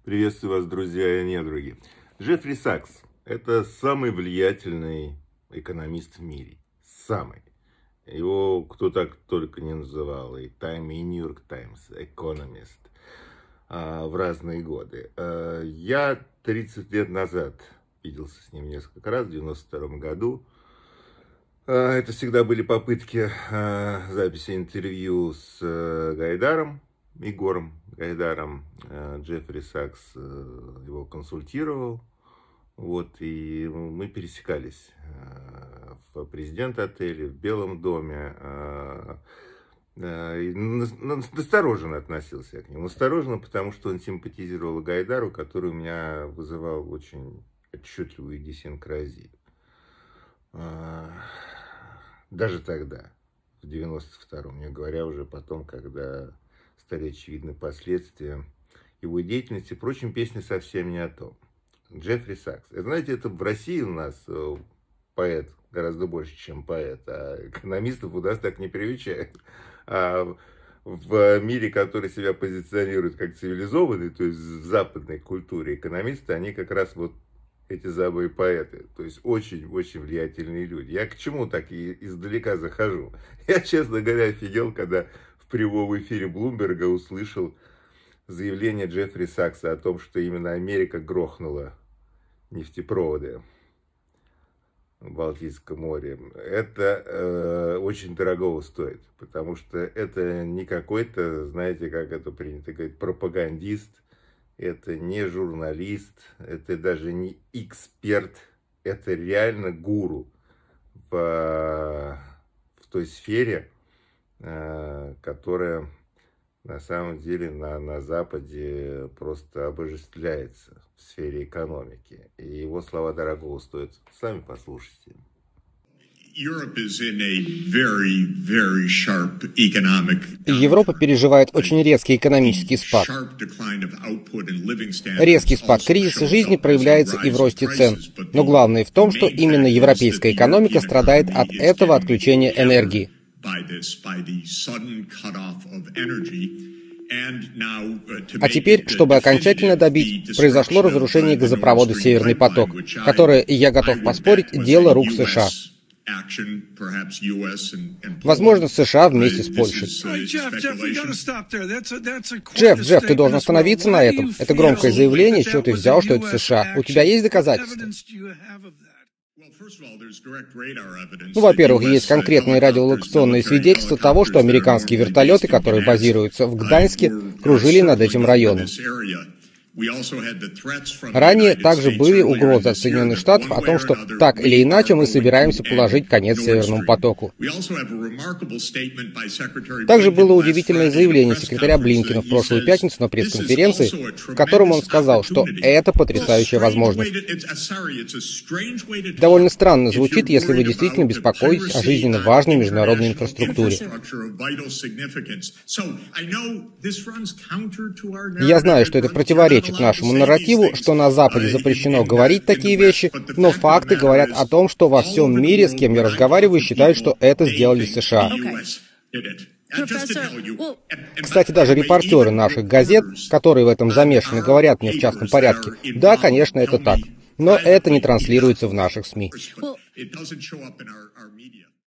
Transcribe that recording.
Приветствую вас, друзья и недруги. Джеффри Сакс – это самый влиятельный экономист в мире. Самый. Его кто так только не называл. И Time, и New York Times, Economist в разные годы. Я 30 лет назад виделся с ним несколько раз, в 92 году. Это всегда были попытки записи интервью с Гайдаром, Егором Гайдаром. Джеффри Сакс его консультировал. И мы пересекались в президент-отеле, в Белом доме. Настороженно относился к нему. Настороженно, потому что он симпатизировал Гайдару, который у меня вызывал очень отчетливую идиосинкразию. Даже тогда, в 92-м, не говоря уже потом, когда стали очевидны последствия его деятельности. Впрочем, песня совсем не о том. Джеффри Сакс. Знаете, это в России у нас поэт гораздо больше, чем поэт, а экономистов у нас так не привечают. А в мире, который себя позиционирует как цивилизованный, то есть в западной культуре, экономисты, они как раз эти самые поэты, то есть очень-очень влиятельные люди. Я к чему так и издалека захожу? Я, честно говоря, офигел, когда в прямом эфире Блумберга услышал заявление Джеффри Сакса о том, что именно Америка грохнула нефтепроводы в Балтийском море. Это очень дорого стоит, потому что это не какой-то, знаете, как это принято говорить, пропагандист, это не журналист, это даже не эксперт, это реально гуру в той сфере, которая на самом деле на Западе просто обожествляется в сфере экономики. И его слова дорогого стоят. Сами послушайте. Европа переживает очень резкий экономический спад. Резкий спад кризиса жизни проявляется и в росте цен. Но главное в том, что именно европейская экономика страдает от этого отключения энергии. А теперь, чтобы окончательно добить, произошло разрушение газопровода «Северный поток», которое, я готов поспорить, дело рук США. Возможно, США вместе с Польшей. Джефф, ты должен остановиться на этом. Это громкое заявление, с чего ты взял, что это США. У тебя есть доказательства? Во-первых, есть конкретные радиолокационные свидетельства того, что американские вертолеты, которые базируются в Гданьске, кружили над этим районом. Ранее также были угрозы от Соединенных Штатов о том, что так или иначе мы собираемся положить конец Северному потоку. Также было удивительное заявление секретаря Блинкена в прошлую пятницу на пресс-конференции, в котором он сказал, что это потрясающая возможность. Довольно странно звучит, если вы действительно беспокоитесь о жизненно важной международной инфраструктуре. Я знаю, что это противоречит нашему нарративу, что на Западе запрещено говорить такие вещи, но факты говорят о том, что во всем мире, с кем я разговариваю, считают, что это сделали США. Кстати, даже репортеры наших газет, которые в этом замешаны, говорят мне в частном порядке: да, конечно, это так, но это не транслируется в наших СМИ.